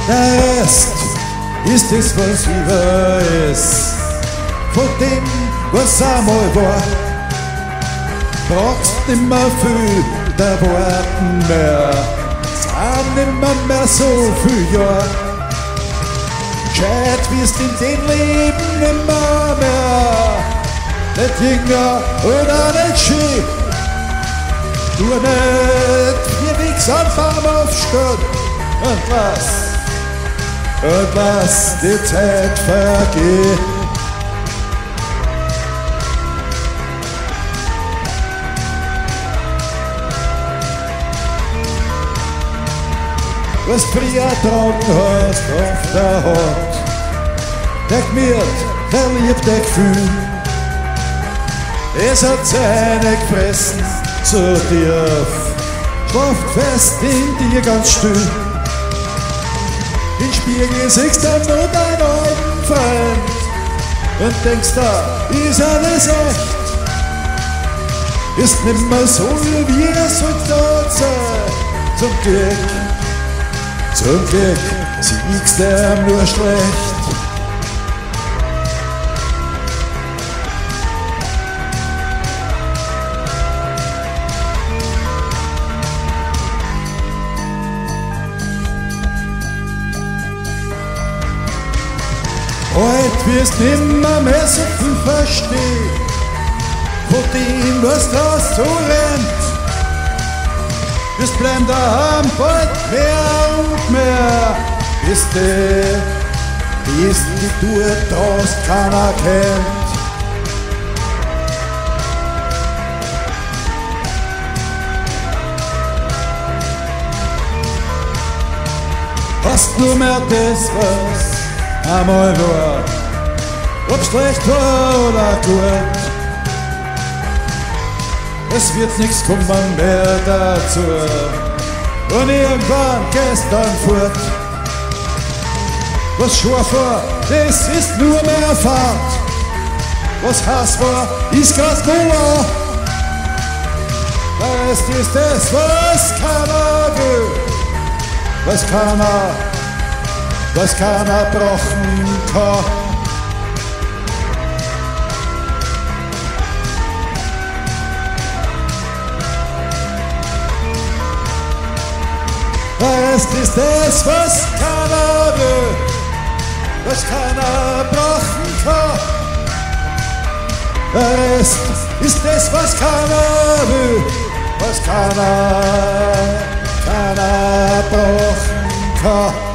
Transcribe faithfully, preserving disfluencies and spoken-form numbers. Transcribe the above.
Der Rest ist es, was über ist. Von dem, was einmal war, brauchst nimmer viel dawoadtn mehr. Sind nimmer mehr so viel Jahr. Gscheid wirst in den Leben nimmer mehr. Nicht jinga oder nicht schee. Du nicht für nix anfangen aufschdöhn. Und lass, und lass die Zeit vergehen. Was friara drogn hast auf der Haud, der Gmiadt, der Liab, der Gfüh. Es hat einegfressn, so diaf, schlofd fesd in dir ganz schdüh. In Schbiagl siechsd nur dein oidn Freind und denkst, da ist alles echt. Ist nimmer so, wie es sollte dort sein. Zum Glick, zum Glick, siechsd nur schlecht. Heut wirst nimmer mehr so viel verstehen, von dem, was draus so rennt. Wirst bleiben daheim bald mehr und mehr, bis die, bis die du draus keiner kennt. Hast nur mehr das, was amoi war, ob schlecht war oder gut. Es wird nichts kommen mehr dazu, und irgendwann gehst dann fort. Was schon war, das ist nur mehr Fahrt. Was Hass war, ist grad nur. Der Rest ist das, was keiner will, was keiner was keiner brauchen kann. Der Rest ist das, was keiner will, was keiner brauchen kann. Der Rest ist das, was keiner will, was keiner, keiner brauchen kann.